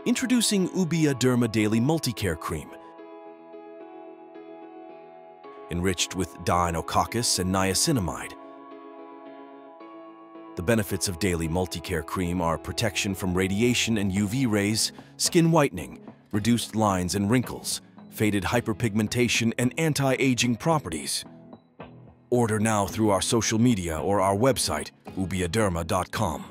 Introducing Ubiya Derma Daily Multicare Cream. Enriched with deinococcus and niacinamide. The benefits of Daily Multicare Cream are protection from radiation and UV rays, skin whitening, reduced lines and wrinkles, faded hyperpigmentation, and anti-aging properties. Order now through our social media or our website, ubiyaderma.com.